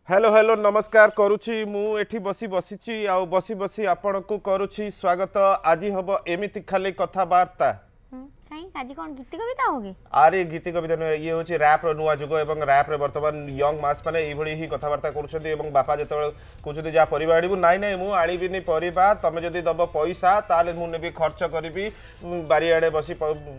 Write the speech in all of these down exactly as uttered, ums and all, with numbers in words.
Hello hello नमस्कार करुछि मु एठी बसी बसीची आ बसी बसी आपण को करुछि स्वागत। आज हम एमिति खाली कथबार्ता आज कौन गीत कविता होगी? अरे गीत कविता ये हूँ रैप नुआ जुग और रैप रे बर्तमान यंग मास मैंने ये ही कथबार्ता कर बापा जो कहते जहाँ परिवा आड़ू नाई नाई मुझे आड़बी परिवा तुम जदि दब पैसा ताले मुझे खर्च करी बारियाड़े बसी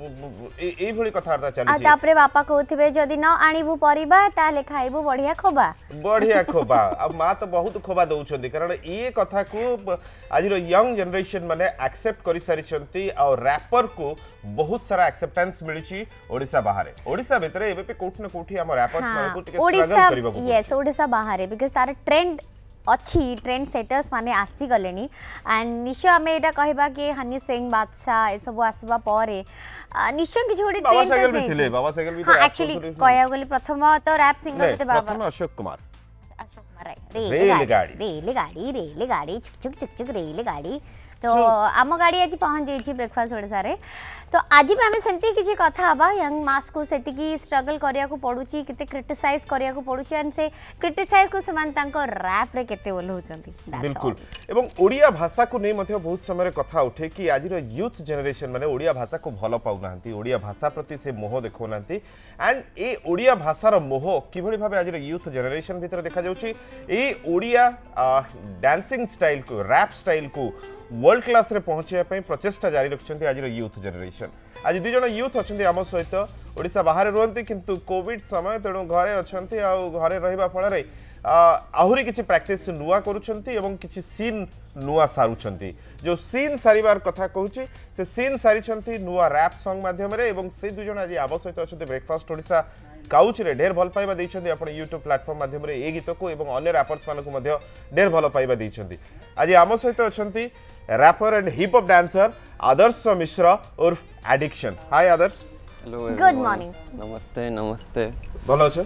ये कथबार्ता चलती। बापा कहते जदि न आणबू परिवा ताले खाइबू बढ़िया खोबा बढ़िया खोबा आ माँ तो बहुत खोबा दौरान कारण ये कथा को आज यंग जनरेशन मैंने एक्सेप्ट कर सारी और रैपर को बहुत सारा एक्सेप्टेंस मिली ओडिशा बाहर ओडिशा भितर एबे पे कोठ न कोठी हम रैपर्स माने को टिके स्ट्रगल करबा को यस ओडिशा बाहर बिकॉज़ तार ट्रेंड अच्छी ट्रेंड सेटर्स माने आसी गलेनी एंड निश्चय हमें एटा कहबा कि हनी सिंह बादशाह ए सब आसबा परे निश्चय किछ गोटे ट्रेंड बाबा साइकिल भी थिले बाबा साइकिल भी हां एक्चुअली कहया गले प्रथम तो रैप सिंगर ते बाबा प्रथम अशोक कुमार अशोक कुमार रेलगाड़ी रेलगाड़ी रेलगाड़ी चुक चुक चुक चुक रेलगाड़ी तो आम गाड़ी आज पहुँच जाइए ब्रेकफास्ट ओडिशा रे तो आज भी आम सेमती किसी कथा हवा यंग मास को सेतिकी स्ट्रगल करिया को पड़ुची केते क्रिटिसाइज करिया को पड़ुची एंड से क्रिटिसाइज को समान तांको रैप रे केते ओल होचंती बिल्कुल एवं ओडिया भाषा को नहीं मध्य बहुत समय कथा उठे कि आज यूथ जनरेशन माने ओडिया भाषा को भल पाउ नाहंती ओडिया भाषा प्रति से मोह देखो नाहंती एंड ए ओडिया भाषार मोह किभली भाबे आज यूथ जनरेशन भीतर देखा जाउची ए ओडिया डांसिंग स्टाइल को रैप स्टाइल को वर्ल्ड क्लास रे पहुंचे प्रचेषा जारी रखिंट आज यूथ जनरेशन आज दुई जन यूथ अच्छा आम सहित ओडिशा बाहर रुहति किंतु कोविड समय तेणु घरे अच्छा घरे रहा फल आहरी किसी प्रैक्टिस नुआ करुँच किसी सीन नुआ सारुंट जो सीन सारिबार कथा कहूँ से सीन सारी नुआ रैप सॉन्ग माध्यम से दुई जन आज आम सहित अच्छा ब्रेकफास्ट ओडिशा काउच रे ढेर भल पाइबा देइछन्ती आपण यूट्यूब प्लेटफॉर्म माध्यम रे ए गीत को एवं अन्य रैपर्स मानको मध्य ढेर भल पाइबा देइछन्ती। आज आम सहित अछन्ती rapper and hip hop dancer Adarsh Mishra उर्फ addiction. Hi Adarsh. Hello good morning. नमस्ते नमस्ते भल अछि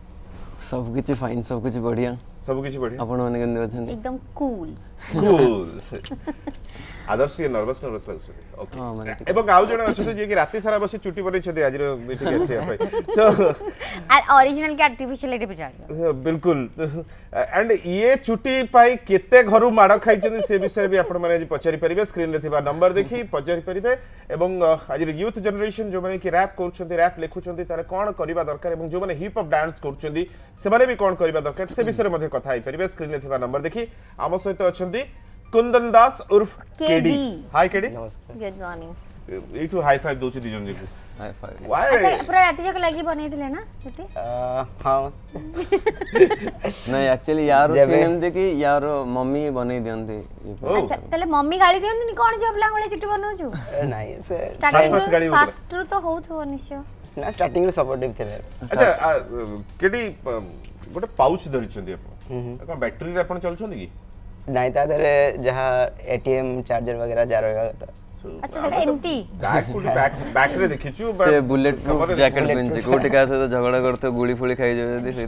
सब किछि फाइन सब किछि बढ़िया सब किछि बढ़िया आपण माने केंदे अछन्ती एकदम कूल कूल आदर्श के नर्वस नर्वस लागछ ओके हां माने एवं आउ जण अछि जे कि राति सारा बसी चुटी बनै छथि आज रो मीटिंग अछि अपन सो ओरिजिनल के आर्टिफिशियलिटी पे जान बिल्कुल एंड ये चुटी पाई केते घरु माड खाइ छथि से विषय भी आपण माने आज पचारि परिबे स्क्रीन रे थिबा नंबर देखि पचारि परिबे एवं आज यूथ जनरेशन जो माने कि रैप करूछथि रैप लिखुछथि तारे कोन करिबा दरकार एवं जो माने हिप हॉप डांस करूछथि से माने भी कोन करिबा दरकार से विषय मध्ये कथा आइ परिबे स्क्रीन रे थिबा नंबर देखि आम सहित अछथि कुंदन दास उर्फ केडी। हाय केडी नमस्कार गुड मॉर्निंग एटू हाई फाइव दोछि दिजन जेकु हाई फाइव व्हाई अच्छा पूरा राति जक लागि बनेथिले ना छुट्टी हां नहीं एक्चुअली यार सीन एमते कि यार मम्मी बनै दियंती अच्छा तले मम्मी गाली दियंती कोन जब लांगळे छुट्टी बनौछु नहीं से स्टार्टिंग फास्ट तो होउथो निश्चय ना स्टार्टिंग रे सपोर्टिव थिले। अच्छा केडी गोटे पाउच धरि छथि अपन कोन बैटरी रे अपन चल छथि कि नहीं ता दरे जहां एटीएम चार्जर वगैरह जा रहा था अच्छा सेटा एमती बैक को बैक बैक रे देखिछु से बुलेट प्रूफ जैकेट पिनचे कोटे का से झगड़ा करते गुली फुली खाई जावे से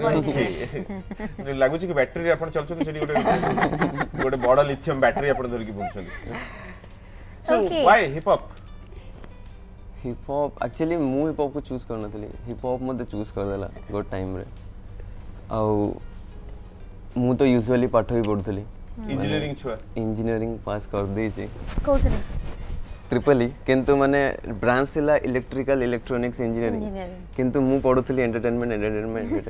नहीं लागु छी कि बैटरी रे अपन चल छथि सेठी गोटे गोटे बड़ लिथियम बैटरी अपन धरि कि बुझछथि so why hip hop hip hop actually मु हिप हॉप को चूज करना थली हिप हॉप मते चूज कर देला गुड टाइम रे आ मु तो यूजुअली पाठ ही पढुथली इंजीनियरिंग छुआ इंजीनियरिंग पास कर दे छी कोथरे ट्रिपल ई किंतु माने ब्रांच थिला इलेक्ट्रिकल इलेक्ट्रॉनिक्स इंजीनियरिंग किंतु मु पढुथली एंटरटेनमेंट एंटरटेनमेंट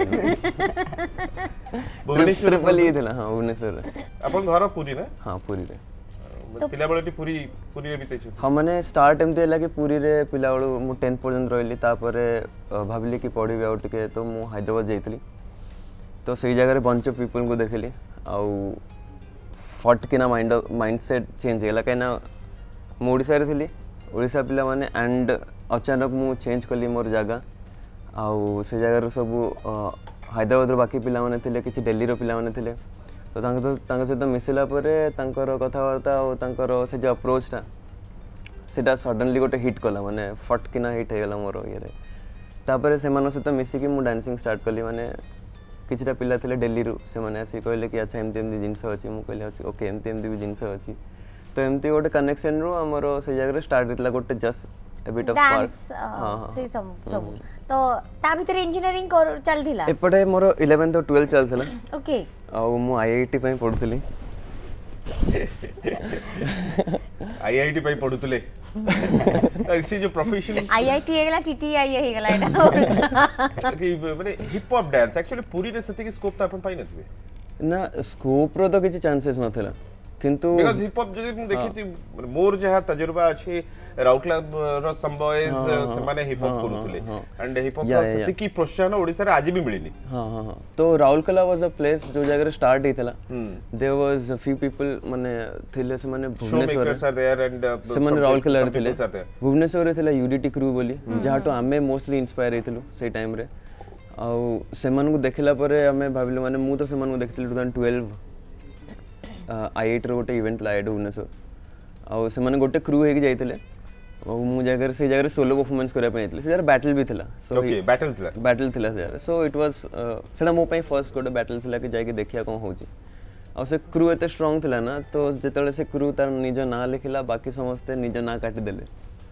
ट्रिपल ई थिला हां भुवनेश्वर अपन घर पूरी ना हां पूरी रे तो पिला बळटी पूरी पूरी रे बितै छु हां माने स्टार्ट एमते लागे पूरी रे पिला बळ मु टेंथ पर्यंत रहली तापरे भाबली कि पढिबे आ टिके तो मु हैदराबाद जाइतली तो सही जगह बंच ऑफ पीपल को देखली आउ फट किना माइंड माइंडसेट चेंज होला कहीं मु ओडिसा रे थिली ओडिसा पिला माने एंड अचानक मु चेंज कली मोर जगह आउ से जगह सब हैदराबाद रो बाकी पिला माने थिले किछि दिल्ली रो पिला माने थिले तो तांको तो तांको सहित मिसिला परे तांकर कथावार्ता और तांकर से जो अप्रोच ता सेटा सडनली गोटे हिट कला माने फट किना हिट हेगला मोर ये रे तापर से मानो सहित मिसी कि मु डांसिंग स्टार्ट कली माने किछटा पिला थिले दिल्ली रु से माने आसी कहले कि अच्छा एमती एमती जिंस अछि मु कहले अछि ओके एमती एमती भी जिंस अछि तो एमती गोटे कनेक्शन रु हमरो से जगह स्टार्ट हितला गोटे just a bit of dance spark से सब सब तो ता भीतर इंजीनियरिंग कर चलथिला एपटे मोर इलेवेंथ और ट्वेल्थ चलथिला ओके आ मु आईआईटी पई पढुतली आईआईटी पई पढुतले ऐसी जो प्रोफेशन आईआईटी हेगला टीटीआई हेगला एटा कि माने हिप हॉप डांस एक्चुअली पूरी रे सती की स्कोप त अपन पाई नथिबे ना स्कोप रो तो किछि चांसेस नथिला किंतु बिकॉज़ हिप हॉप जदि मु देखि मोर जहा तजुर्बा अछि राउरकेला रो संबॉयज से माने हिप हॉप करूतले एंड हिप हॉप सती की प्रोत्साहन ओडिसा रे आज भी मिलिनी हां हां हां तो राउरकेला वाज अ प्लेस जो जगह रे स्टार्ट हितला there was a few people माने थिले से माने भुवनेश्वर सर देयर एंड से माने राउरकेला रे थिले भुवनेश्वर रे थिला यूडीटी क्रू बोली जहाटो आमे मोस्टली इंस्पायर हेतिलु से टाइम रे आ सेमान को देखिला परे हमें भाबिलु माने मु तो सेमान को देखिलु ट्वेंटी ट्वेल्व आईआईटी रो गोटे इवेंट लाइड भुवनेश्वर आ सेमान गोटे क्रू हेक जाइतिले और मु जगह से जगह सोलो परफॉर्मेंस करिया पई से जगह बैटल भी थिला सो ओके बैटल थिला बैटल थिला से सो इट वाज सेना मो पई फर्स्ट गोटे बैटल थिला कि जाके देखिया कोन होची और से क्रू एते स्ट्रांग थिला ना तो जेतले से क्रू तार निज ना लिखिला बाकी समस्त निज ना काटी देले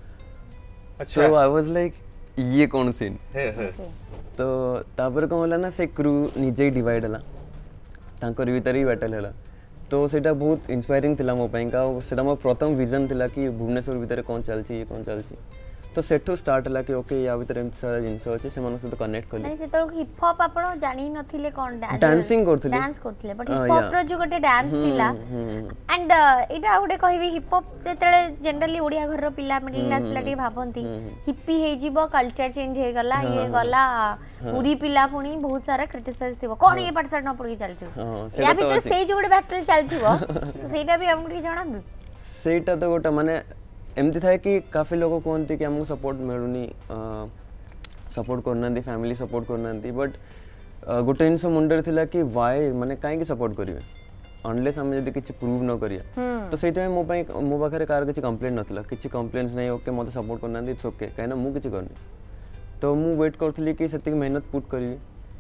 अच्छा तो आई वाज लाइक ये कौन सीन हे हे तो तापर कोन होला ना से क्रू निजे डिवाइड हला तांकर भीतर ही बैटल हला तो सेटा बहुत इंस्पायरिंग थिला मो पई का सेटा मो प्रथम विजन थिला कि भुवनेश्वर भीतर कोन चलची ये कोन चलची तो सेठो स्टार्ट हला कि ओके या भीतर एम सारा जिंस अछि से मनस तो कनेक्ट करली नहीं से तो हिप हॉप आपण जानि नथिले कोन डांस डांसिंग करथले डांस करथले बट हिप हॉप रो जो गोटे डांस थिला एंड एटा गोटे कहबी हिप हॉप जेतले जनरली ओडिया घर रो पिला मिडिल क्लास पिला टी भाबंती हिप्पी हे जीवो कल्चर चेंज हे गला ये गला पूरी पिला पुनी बहुत सारा क्रिटिसाइज थिबो कोन ये पार्ट न पड़ी चल छु या भीतर से जो गोटे बैटल चलथिबो तो सेटा भी हमके की जणा दु सेटा तो गोटा माने एमती था कि काफ़ी लोग कहते कि हमको सपोर्ट मिलूनी सपोर्ट करना फैमिली सपोर्ट करना बट गोटे जिनस मुंडे थिला कि वाई माने कहीं सपोर्ट करेंगे अनलेस आम जब किसी प्रूव न करिया तो से मो मो पाखे कार किसी कंप्लेन नाला किसी कंप्लेन्स नहीं ओके मत सपोर्ट करना इट्स ओके कहीं मुझे करनी तो मुझे वेट करी कि से मेहनत पुट करी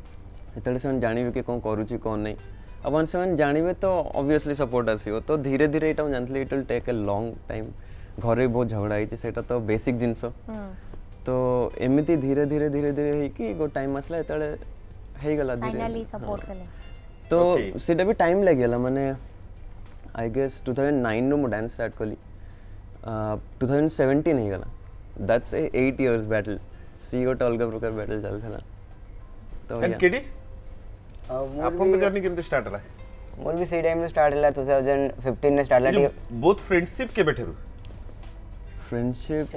से जानवे कि कौन करुच्ची कौन नहीं अब वन से जानवे तो ऑब्वियसली सपोर्ट आसो तो धीरे धीरे यहाँ जानते it will take a long time घरे बहुत झगड़ा होती सेटा तो बेसिक जिनस तो एमती धीरे धीरे धीरे धीरे होइकी गो टाइम आसला एतले हे गला धीरे फाइनली सपोर्ट कले तो सेटा भी टाइम लागेला माने I guess two thousand nine नो मो डांस स्टार्ट कली टू थाउजेंड सेवेंटीन हे गला that's a eight years battle सी गोट अलग प्रकार बैटल चलथला तो एंड केडी आपन को जर्नी केमते स्टार्ट हला मोर भी से टाइम में स्टार्ट हला टू थाउजेंड फिफ्टीन में स्टार्ट हला बोथ फ्रेंडशिप के बैठेरु फ्रेंडशिप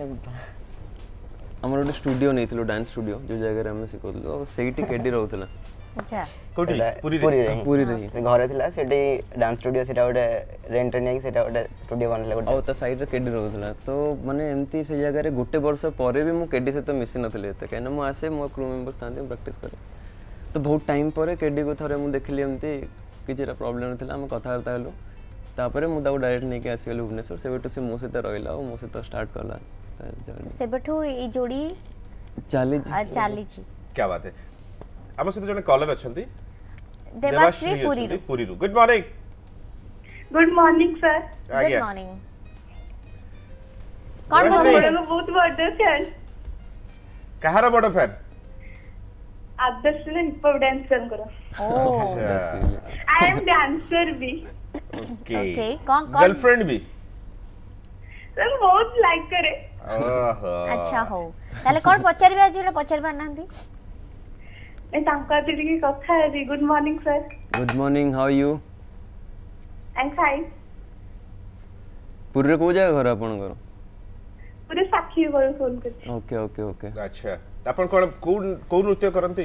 हमर गोटे स्टूडियो नहीं थलो डांस स्टूडियो जो जगह हम सिखोतलो सेठी केडी रहउतला अच्छा कोठी पूरी पूरी रही पूरी रही से घरे थिला सेठी डांस स्टूडियो सेटा गोटे रेंट नै सेटा गोटे स्टूडियो बनले गोटे औ त साइड रे केडी रहउतला तो माने एमती से जगह रे गोटे वर्ष परे भी मु केडी से तो मिसी नथले एते कहना मु आसे मो क्रू मेंबर्स थांते प्रैक्टिस करे तो बहुत टाइम परे केडी को थरे मु देखली एमती किछरा प्रॉब्लम थिला हम कथा करता हलो तापरे मु दाउ डायरेक्ट नै के आसीगल भुवनेश्वर से बेटो से मो से रहिला मो से तो स्टार्ट करला तो से बेटो ई जोड़ी चाली चाली छी क्या बात है हम से जने कॉलर अछंती देवाश्री पुरी रो पुरी रो good morning good morning sir good morning कौन बचे बहुत बड़ा फैन कहार बड़ा फैन आदर्श ने हिप हॉप डांस कर करो ओ आई एम डांसर भी ओके ओके कौन कौन गर्लफ्रेंड भी सर बहुत लाइक करे ओहो अच्छा हो ताले कौन पचारबे आज रे पचारबा नांदी ए तांका दिली कथा है good morning sir good morning how you I am fine पूरे को जगह घर आपन घर पूरे साक्षी को फोन कर ओके ओके ओके अच्छा अपन कोन कोन कोन नृत्य करंती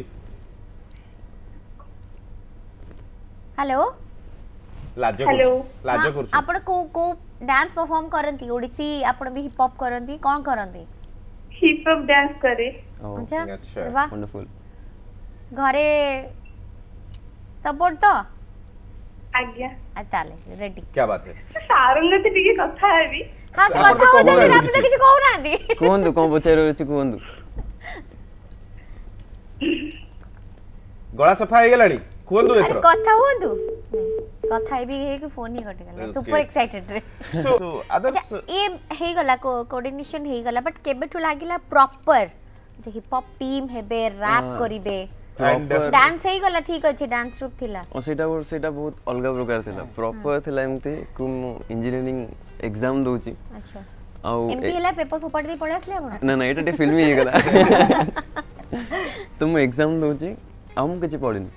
हेलो लाज हेलो लाज करछु आपण को को डांस परफॉर्म करंती ओडिसी आपण भी हिप हॉप करंती कोन करंती हिप हॉप डांस करे अच्छा अच्छा वाह वंडरफुल घरे सपोर्ट तो आज्ञा आ ताले रेडी क्या बात है सारंग से टिके कथा है भी हां से कथा हो जल्दी आप तो किछ कहू नांदी कोंदु कोन पचारो छि कोंदु गळा सफा हे गेलानी कोंदु अरे एथरो कथा होंदु कथा भी है कि फोन ही कट गला Okay. सुपर एक्साइटेड रे So, so others, अच्छा ये हे गला कोऑर्डिनेशन हे गला बट केबेठु लागिला प्रॉपर जे हिप हॉप टीम हेबे रैप करिबे and uh, डांस हे गला ठीक अछि डांस ग्रुप थिला और सेटा सेटा बहुत अलग प्रकार थिला प्रॉपर थिला एमती को इंजीनियरिंग एग्जाम दोची अच्छा आउ एमती हला पेपर फोपाड़ दे पड़े असले आपण ना ना एटा टे फिल्म ही गला तो मैं एग्जाम दोची हम किछि पढिनी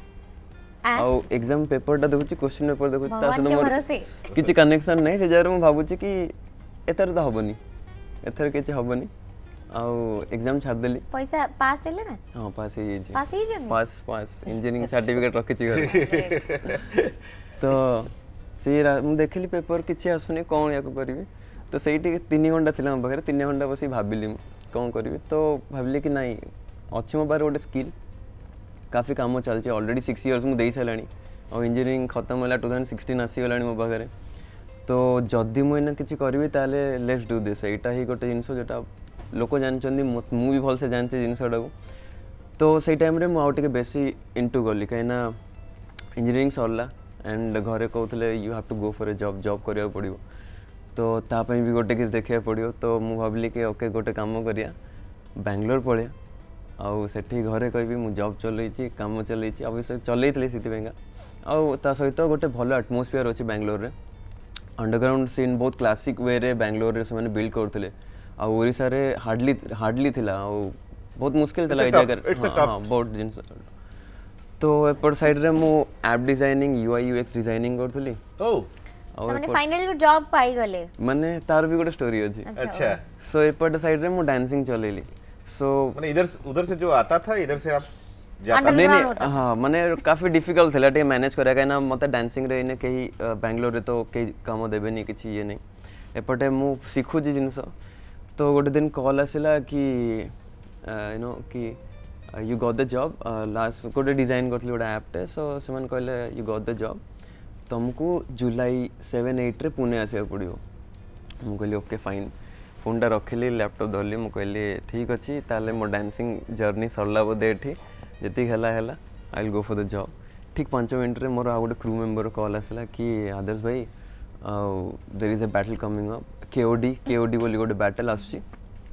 आउ एग्जाम पेपर टा देखुची क्वेश्चन पेपर देखुची ता भगवान से के मोर भरोसे किछि कनेक्शन नै से जार मैं भाबुची कि एतर तो हबनी एथर किछि हबनी आउ एग्जाम छाड़ देली पैसा पास हेले ना हां पास ही जी पास ही जन पास पास इंजीनियरिंग सर्टिफिकेट रखी छी घर तो से मु देखली पेपर किछि आसुनी कोन या करबी तो सेठी तीन घंटा थिला हम पाखरे तीन घंटा बसी भाबिली कोन करबी तो भाबिली कि नाही अछि मो बारे गोटे स्किल काफी काम चलछि ऑलरेडी सिक्स इयर्स मु देई सलानी और इंजीनियरिंग खत्म होला टू थाउजेंड सिक्सटीन आसी गलानी मो पाखरे तो जदी मु एना किछि करबी ताले लेट्स डू दिस एटा ही गोटे जिंस जेटा लोक जानचंदी मु भी भल से जानचे जिनसटा को तो से टाइम रे मु आउट के बेसी इनटू गली कहिना इंजीनियरिंग सरला एंड घरे कहउतले you have to go for a job job करिया पड़ियो तो ता पई भी गोटे किस देखिया पड़ियो तो मु भाबली के ओके गोटे काम करिया बेंगलोर पळे आउ सेठी घरे कहबी मु जॉब चलैछि काम चलैछि अवश्य चलैतले सिति बेंगा आउ ता सहित गोटे भलो एटमॉस्फियर अछि बेंगलोर रे अंडरग्राउंड सीन बहुत क्लासिक वे रे बेंगलोर रे से माने बिल्ड करथले आ ओरिसा रे हार्डली हार्डली थिला आ बहुत मुश्किल थिला ए जगह हां बहुत जिंस तो एपर साइड रे मु app designing UI UX designing करथली oh माने फाइनली जॉब पाई गले माने तार भी गोटे स्टोरी अछि अच्छा सो एपर साइड रे मु डांसिंग चलेली सो माने इधर उधर से जो आता था इधर से आप जाता Under- नहीं Underground नहीं हाँ माने काफी डिफिकल्ट थिला टे मैनेज करिया काना मते डांसिंग रे इने कही बेंगलोर रे तो कई काम देबे नहीं किछि ये नहीं एपटे मु सिखु जी जिंस तो गोटे दिन कॉल आसिला कि यू नो कि you got the job last गोटे डिजाइन करथली गोटे ऐप टे सो सेमन कहले यू गॉट द जॉब तुमको जुलाई सेवन एट रे पुणे आसिया पड़ियो मु कहली ओके फाइन फोन टा रखिली लैपटॉप धरली मु कहली ठीक अछि ताले मो डांसिंग जर्नी सरला बोदे एठी जति हला हला I will go for the job ठीक पाँच मिनट रे मोर आ गोटे क्रू मेंबर कॉल आसिला कि आदर्श भाई there is a battle coming up KOD KOD बोली गोटे बैटल आसुची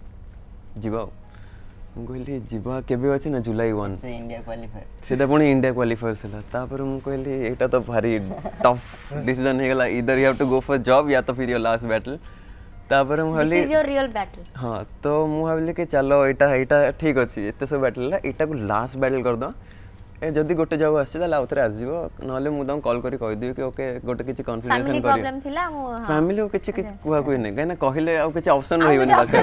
जीवा मु कहली जीवा केबे अछि ना जुलाई वन से इंडिया क्वालिफायर सेटा पुणी इंडिया क्वालिफायर सेला तापर मु कहली एटा तो भारी टफ डिसीजन हे गला इधर you have to go for job या तो फिर योर लास्ट बैटल तापर मु दिस कहली इज योर रियल बैटल हाँ तो मु भाविली कि चलो एटा एटा ठीक अछि एते सब बैटल ला एटा को लास्ट बैटल कर दो ए जदी गोटे जॉब आसी ताला उतरे आस जीवो नले मु दम कॉल करी कहि दियो कि ओके गोटे किछि फैमिली कंसिडरेशन करियो प्रॉब्लम थिला मु हां फैमिली को किछि किछि कुआ कुई नै गाना कहिले आ किछि ऑप्शन रहिबन बाकी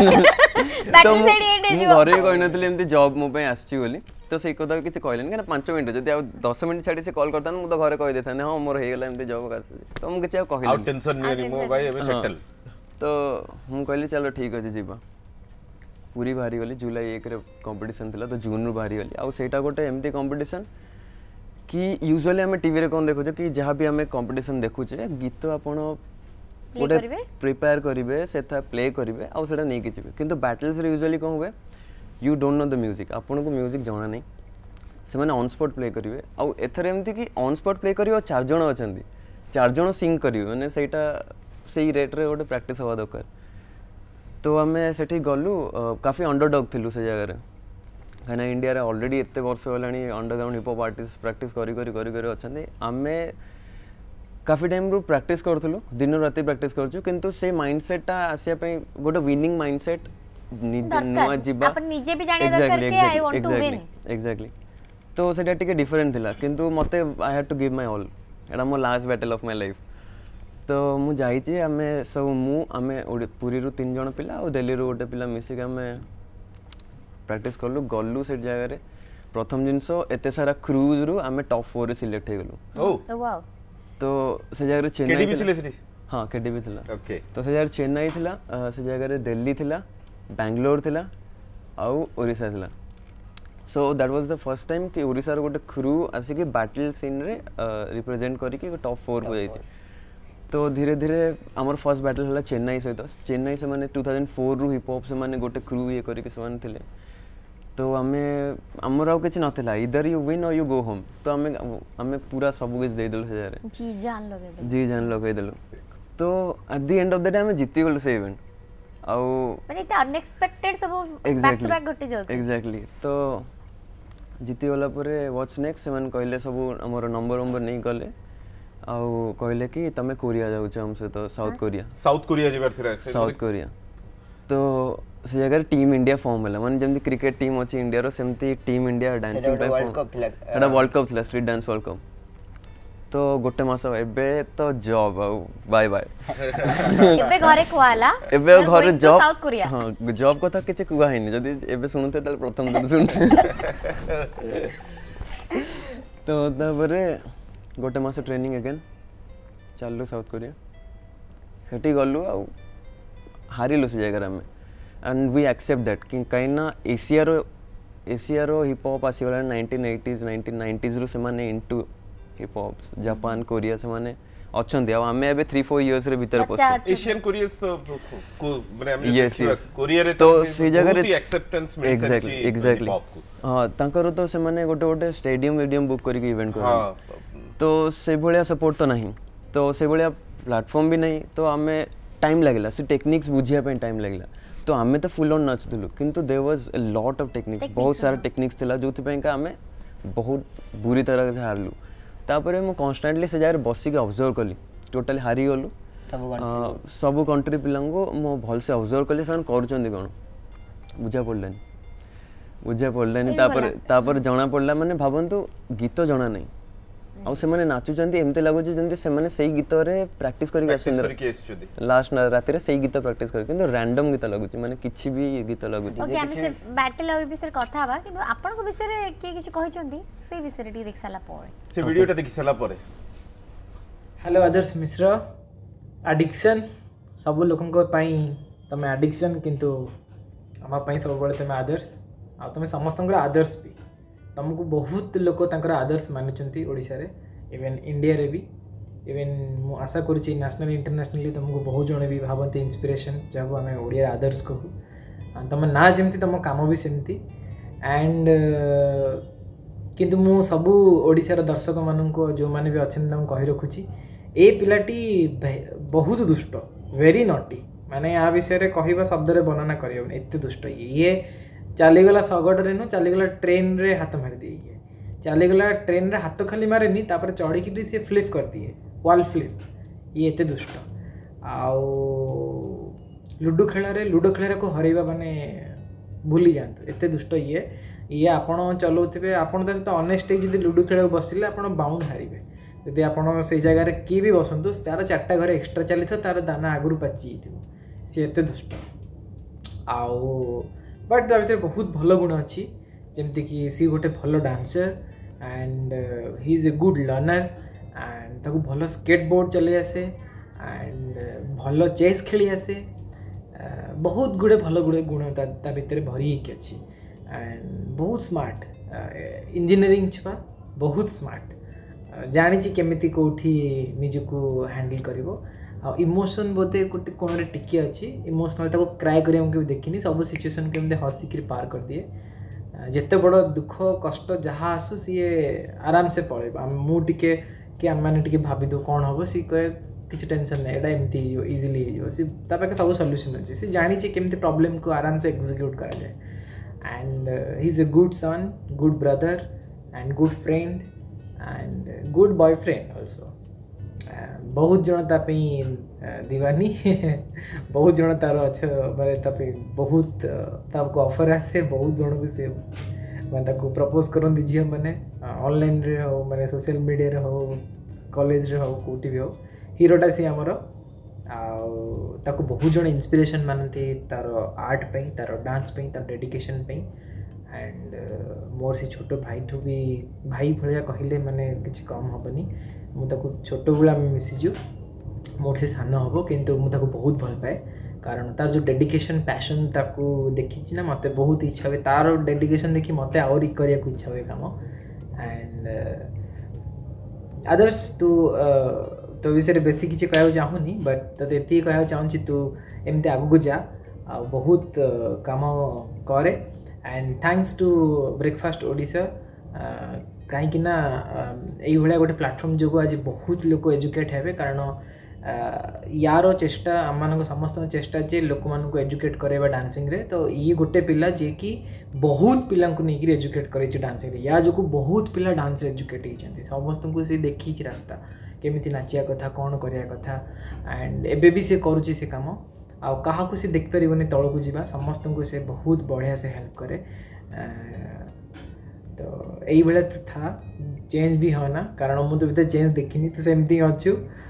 बैटल साइड एंड मु जीवो घरे कहि नथिले एमती जॉब मो पे आछि बोली तो सेई कथा किछि कहलेन गाना पाँच मिनिट जदी आ दस मिनिट छाडी से कॉल करतान मु तो घरे कहि देथाने हां मोर हे गेला एमती जॉब आछि तो मु किछि आ आउट कहिली टेंशन नहीं नी मो भाई एबे सेटल तो मु कहली चलो ठीक अछि जीवा पूरी बाहरी गली जुलाई एक रे कंपटीशन थिला तो जून रु बाहरी गली आ सेटा गोटे एमती कंपटीशन कि यूजुअली हमें टीवी रे कोन देखु छ कि जहां भी हमें कंपटीशन देखु छ गीत आपण गोटे प्रिपेयर करिवे सेथा प्ले करिवे आ सेटा नै किछि किंतु बैटल्स रे यूजुअली कोन हुए you don't know the music आपण को म्यूजिक जाना नै से माने ऑन स्पॉट प्ले करिवे आ एथरे एमती कि ऑन स्पॉट प्ले करियो चार जण अछंती चार जण सिंग करिवे माने सेटा सेही रेट रे गोटे प्रैक्टिस हवा दरकार तो आमे सेठी गलु काफी अंडरडॉग थिलु से जगह रे कना इंडिया रे ऑलरेडी एते वर्ष होलानी underground hip hop artist practice करी करी करी करी अछंती आमे काफी टाइम रो प्रैक्टिस करथलु दिन राति प्रैक्टिस करछु किंतु से माइंडसेट ता आसिया पे गोटे विनिंग माइंडसेट निजे नुआ जिबा अपन निजे भी जाने दरकार के I want to win exactly तो सेटा टिके डिफरेंट थिला किंतु मते I had to give my all एडा मो last battle of my life तो मु जाई छी आमे सब मु आमे पुरी रु तीन जण पिला और दिल्ली रु गोटे पिला मिसी के आमे प्रैक्टिस करलु गल्लु से जगह रे प्रथम जिंसो एते सारा क्रूज रु आमे टॉप फोर रे सिलेक्ट हे गलु ओ वाओ तो से जगह रे चेन्नई केडी भी थिले सिटी हां केडी भी थिला ओके तो से जगह चेन्नई थिला से जगह रे दिल्ली थिला बेंगलोर थिला आउ ओडिसा थिला so that was the first time कि ओडिसा रो गोटे क्रू आसी के बैटल सीन रे रिप्रेजेंट करी के टॉप फोर को जाई छी तो धीरे धीरे आमर फर्स्ट बैटल हला चेन्नई सहित चेन्नई से माने टू थाउजेंड फोर रु हिप हॉप से माने गोटे क्रू ये करी के से माने थिले तो आमे हमर आउ किछ नथिला इधर you win or you go home तो आमे आमे पूरा सब कुछ दे देलु से जारे जी जान लगे दे जी जान लगे देलु तो at the end of the day आमे जीती गेलु से इवेंट आउ माने इते अनएक्सपेक्टेड सब बैक टू बैक घटी जाउ एग्जैक्टली तो जीती गला परे व्हाट्स नेक्स्ट मन कहले सब हमर नंबर नंबर नहीं गले आउ कहले कि तमे कोरिया जाउ छ हमसे तो साउथ कोरिया साउथ कोरिया जेबर थिरा साउथ कोरिया तो से जगह टीम इंडिया फॉर्म होला माने जेमति क्रिकेट टीम अछि इंडिया रो सेमति टीम इंडिया डांसिंग पे वर्ल्ड कप थिला एटा वर्ल्ड कप थिला स्ट्रीट डांस वर्ल्ड कप तो गोटे मास एबे तो जॉब बाय बाय एबे घरे खुआला एबे घरे जॉब साउथ कोरिया हां जॉब कथा किछ कुआ हैनी जदी एबे सुनुते त प्रथम दिन सुनते तो तबरे गोटे मास ट्रेनिंग अगेन चललो साउथ कोरिया सेठी गल्लू आ हारिलो से जगह में एंड वी एक्सेप्ट दैट कि कहीं ना एशिया रो एशिया रो हिप हॉप आसी गला नाइंटीन एटीज़ नाइंटीन नाइंटीज़ रो से माने into hip hop Japan Korea से माने अछंती आ हमें एबे थ्री फोर इयर्स रे भीतर पस एशियन कोरियंस तो को माने हम यस यस कोरिया रे तो से जगह रे एक्सेप्टेंस मिल एग्जैक्टली एग्जैक्टली हां तांकर तो से माने गोटे गोटे स्टेडियम वीडियम बुक करके इवेंट कर हां तो से भलिया सपोर्ट तो नहीं तो से भलिया प्लेटफॉर्म भी नहीं तो हमें टाइम लगला से टेक्निक्स बुझिया पे टाइम लगला तो हमें तो फुल ऑन नाचुलु किंतु there was a lot of techniques बहुत सारा टेक्निक्स थिला जोथि पे का हमें बहुत बुरी तरह से हारलु तापरे मु कांस्टेंटली से जारे बसी के ऑब्जर्व कली टोटली हारी गलु सब कंट्री सब कंट्री पिलांगो मो भल से ऑब्जर्व कली सन करूचंदी कोन बुझा पड़लनी बुझा पड़लनी तापर तापर जणा पड़ला माने भाबंतु गीत जणा नहीं आ से माने नाचु चंदी एमते लागो जे जेंते से माने सही गीत रे प्रैक्टिस करी आछन लास्ट रात रे सही गीत प्रैक्टिस करी किंतु रैंडम गीत लागु छी माने किछि भी गीत लागु छी ओके हम से बैटल होई विषय कथा हबा किंतु आपन को विषय रे के किछि कहि चंदी से विषय रे देख साला परे से वीडियोटा देखि साला परे हेलो आदर्श मिश्र एडिक्शन सब लोकन को पई तमे एडिक्शन किंतु हम पई सब बळे तमे आदर्श आ तमे समस्तन को आदर्श भी तुमको बहुत लोक तांकर आदर्श मानुचंती ओडिसा रे इवन इंडिया रे भी इवन मु आशा करूची नेशनल इंटरनेशनली तुमको बहुत जण भी भावंती इंस्पिरेशन जब हमें ओडिया आदर्श कहू तुम ना जमती तुम काम भी सेमती एंड किंतु मु सब ओडिसा रे दर्शक मानन को जो माने भी अछन तुम कहि रखुची ए पिलाटी बहुत दुष्ट वेरी नॉटी माने आ विषय रे कहिबा शब्द रे वर्णना करियो एते दुष्ट ये चलीगला शगड़ रे न चलीगला ट्रेन रे हाथ मार दिए चलीगला ट्रेन रे हाथ खाली मारे नी तापर चढ़ी कि से फ्लिप कर दिए वॉल फ्लिप ये एते दुष्ट आउ लूडो खेल रे लूडो खेल को हरैबा माने भूली जात एते दुष्ट ये ये आपण चलाउथिबे आपण त ऑनेस्ट जदी लूडो खेल बसिले आपण बाउंड हारिबे जदी आपण से जगह रे की भी बसंतु तार चारटा घर एक्स्ट्रा चली था तार दाना आगुरु पाची थी सी एते दुष्ट आउ बट ता भीतर बहुत भल गुण अच्छी जमती कि सी गोटे भल dancer and he is a good learner and ताको भल स्केटबोर्ड चले आसे एंड भल चेस खेली आसे बहुत गुड़े भल गुड़े गुण ता भीतर भरी होकी अच्छी एंड बहुत स्मार्ट इंजीनियरिंग छुआ बहुत स्मार्ट जानी केमिति कोठी निजको हैंडल करिवो आ इमोशन बोधे गोटे कोण टिके अच्छी इमोशनल ताको क्राए करिया के देखिनी सब सिचुएशन के हसी कर पार कर दिए जिते बड़ दुख कष्ट जहाँ आसू सी आराम से पड़ेगा मु टिके कि आम मैंने टिके भाभी दो कौन हम सी कहे किसी टेंशन नहीं एटा एमती इजिली सी पाखे सब सल्यूशन अच्छे सी जानी केमती प्रॉब्लम को आराम से एक्जिक्यूट करा जाए and he is a good son good brother and good friend and good boyfriend also बहुत जन तापी दीवानी बहुत जन तार अच्छे माने तापी बहुत ताको ऑफर आसे बहुत जन को से माने ताको प्रपोज करन झियो माने ऑनलाइन रे हो माने सोशल मीडिया रे हो कॉलेज रे हो कोठी भी हो हीरोटा सी हमर आ ताको बहुत जन इंस्पिरेशन मानती तार आर्ट पे तार डांस पे तार डेडिकेशन पे एंड मोर से छोट भाई ठू भी भाई भलिया कहले माने किछ कम हबनी मुझे छोट बेला मिसीजु मोर से सान हम किंतु मुझे बहुत भल पाए कारण तार जो डेडिकेशन पैशन ताको देखी ना मत बहुत इच्छा हुए तार डेडिकेशन देखी मत आहरी करने को इच्छा हुए काम एंड आदर्श तू तो विषय बेसी किसी कह चाहूनी बट तो ये कह चाहूँ तू एमती आगू जा आ बहुत काम करे and thanks to breakfast Odisha कहीं ना ये गोटे प्लाटफर्म जो आज बहुत लोग एजुकेट हेबे कारण यार चेष्टा आम समस्त चेष्टा जे लोक मानक एजुकेट करवा डांसिंग रे तो ये गोटे पिला जे कि बहुत पिला नहीं एजुकेट करे डांसिंग रे या जो बहुत पिला डांस एजुकेट होती समस्त को सी देखी रास्ता केमी नाचिया कथा कौन करिया कथा एंड एबे भी से करुच्ची से काम आउ क्या सी देख पारे तौक को जावा समस्त को से बहुत बढ़िया से हेल्प करे तो यही भाया तो था चेंज भी होना कारण मुझे तो चेंज देखनी तो सेमती अच्छु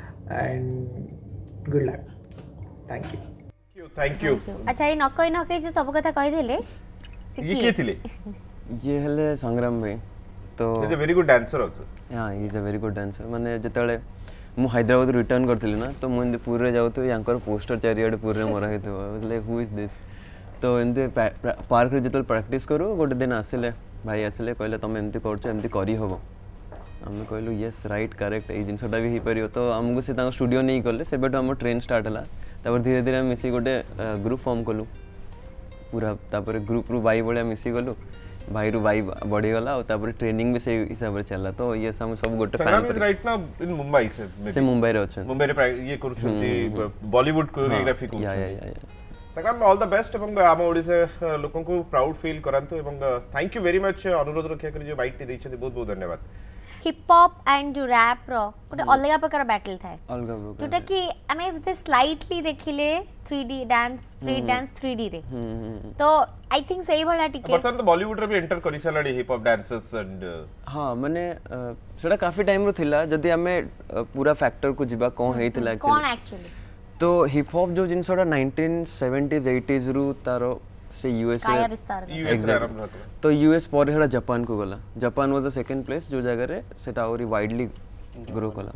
and good luck thank you thank you अच्छा ये नकई नकई जो सब कथा कहि देले ये के थिले ये हेले संग्राम भाई तो is a very good dancer also हां he is a very good dancer माने जतले मु हैदराबाद रिटर्न करथिली ना तो मु इंदे पूरे जाउ तो यांकर पोस्टर चारियाडे पूरे मोरा हेतो लाइक हु इज दिस तो इंदे पार्क रे जतल प्रैक्टिस करू गोटे दिन आसिले भाई आसिले कहले तुम एमती करछ एमती करी हबो आम कहलु यस राइट करेक्ट ये जिनसटा भी हो तो आमको से स्टूडियो नहीं कले से आम ट्रेन स्टार्ट है तापर धीरे धीरे मिसी गोटे ग्रुप फॉर्म कलु पूरा तापर ग्रुप रु भाई भाया मिसी गलु भाई रु भाई बढ़ीगला और तापर ट्रेनिंग भी से हिसाब से चला तो ये सब सब गोटे fan right now in Mumbai से से मुंबई रे अछि मुंबई रे ये करूछंती बॉलीवुड कोरियोग्राफी को या या या संग्राम ऑल द बेस्ट एवं आम ओडिसा लोकन को प्राउड फील करंतु एवं थैंक यू वेरी मच अनुरोध रक्षा करी जो बाइट टी दैछथि बहुत बहुत धन्यवाद हिप हॉप एंड रैप रो गोटे अलग प्रकार बैटल थाए अलग प्रकार जोटा कि आमे ते स्लाइटली देखिले three D dance street dance three D रे तो आई थिंक सही भला टिके बर्तन तो बॉलीवुड रे भी एंटर करि सलाडी हिप हॉप डांसर्स एंड हां माने सेटा काफी टाइम रो थिला जदी हमें पूरा फैक्टर को जिबा कोन हेतिला एक्चुअली कोन एक्चुअली तो हिप हॉप जो जिनसोडा नाइंटीन सेवेंटीज़ एटीज़ रु तारो से यूएस काया विस्तार यूएस आरंभ रहतो तो यूएस पर हेडा जापान को गला Japan was the second place जो जगह रे सेटा और वाइडली ग्रो कला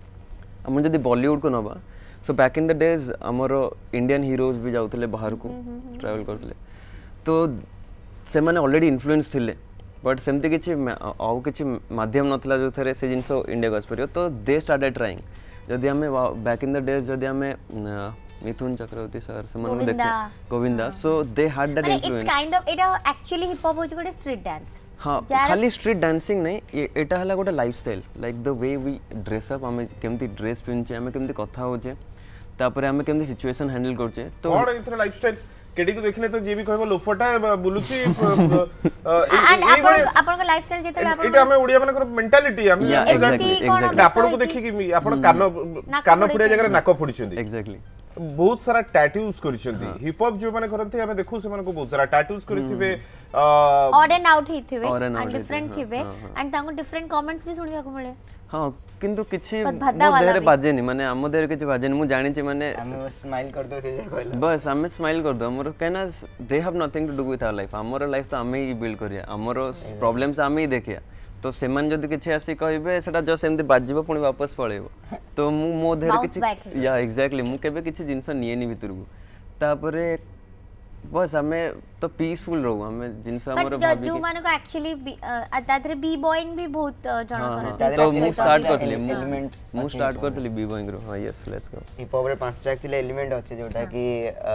हम जदी बॉलीवुड को नबा so back in the days हमरो इंडियन हीरोज भी जाउतले बाहर को ट्रैवल करतले तो से माने ऑलरेडी इन्फ्लुएंस थिले बट सेमती किछि आउ किछि माध्यम नथला जो थरे से जिंसो इंडिया गस परियो तो दे स्टार्टेड ट्राइंग जदी हमें बैक इन द डेज जदी हमें मिथुन चक्रवर्ती सर से मन देखे Govinda so they had that influence it's kind of इटा एक्चुअली हिप हॉप होची गोटे स्ट्रीट डांस हां खाली स्ट्रीट डांसिंग नहीं एटा हला गोटे lifestyle like the way we dress up हमें केमती ड्रेस पिनचे हमें केमती कथा होचे तापर हमें केमती सिचुएशन हैंडल करचे तो और इथरा लाइफस्टाइल केडी को देखले तो जे भी कहबो लोफटा बुलुची आपण आपण को लाइफस्टाइल जेतले आपण एटा हमें ओडिया मानकर मेंटालिटी हम आपण को देखि कि आपण कान कान फुडिया जगह नाक फुडिछंदी एग्जैक्टली बहुत सारा टैटूज करिसेंती हिप हॉप जो माने करथि हमें देखु से माने को बहुत सारा टैटूज करिथिबे ऑड एंड आउट हिथिबे एंड डिफरेंट थिबे एंड तांको डिफरेंट कमेंट्स भी सुनिया को मिले हां किंतु किछि मो देहरे बाजेनी माने हम देहरे किछि बाजेनी मु जानि छि माने हम स्माइल कर दो से कहलो बस हम स्माइल कर दो हमर कहना they have nothing to do with our life हमर लाइफ तो हमें ही बिल्ड करिया हमर प्रॉब्लम्स हमें ही देखिया तो सेमान जदी किछि आसी कहबे सेटा जस्ट एमती बाजिबो पुनी वापस पळेबो तो मु मो देहरे किछि या एग्जैक्टली मु केबे किछि जिंस नियेनी भितर को तापरे बस हमें तो पीसफुल रहू हमें जिंस हमर भाभी जो माने को एक्चुअली तादरे बी बॉइंग भी बहुत जण करते तो मु स्टार्ट करथली एलिमेंट मु स्टार्ट करथली बी बॉइंग रो हां yes let's go hip hop रे पांचटा एक्चुअली एलिमेंट अछि जोटा कि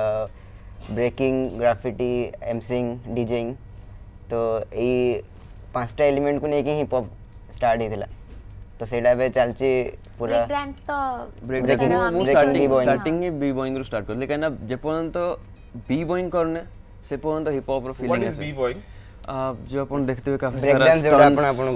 ब्रेकिंग ग्राफिटी एमसिंग डीजेइंग तो ए पांचटा एलिमेंट को नेकी हिप हॉप स्टार्ट हितला तो सेटा बे चलची पूरा ब्रेक डांस तो ब्रेकिंग मु स्टार्टिंग स्टार्टिंग में बी बॉइंग रो स्टार्ट कर लेकिन अब जे पर्यंत बी बॉइंग करने से पर्यंत हिप हॉप रो फीलिंग है बी बॉइंग जो अपन देखते हुए काफी ब्रेक सारा डांस जोटा अपन अपन